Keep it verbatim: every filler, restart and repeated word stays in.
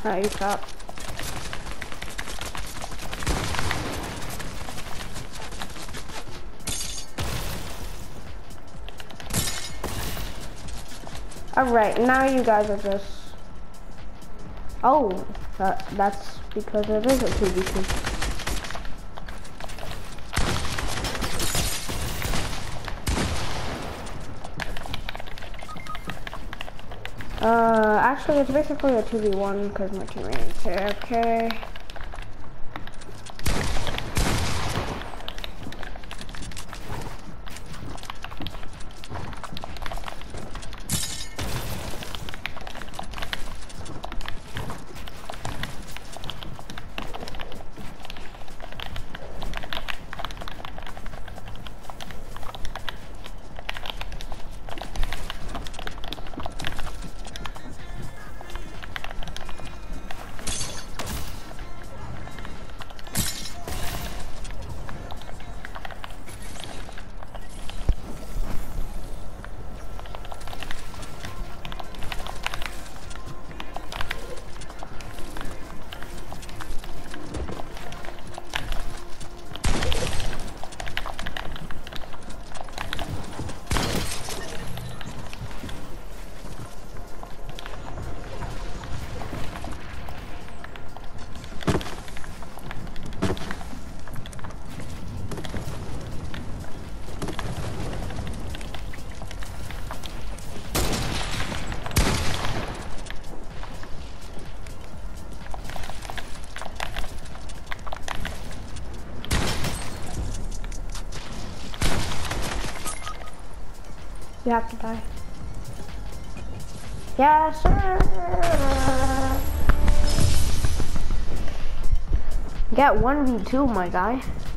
Alright, you stop. Alright, now you guys are just... Oh, that, that's because it is a two v two. Uh, actually it's basically a two v one because my teammates are A F K. You have to die. Yes, sir. Get one v two, my guy.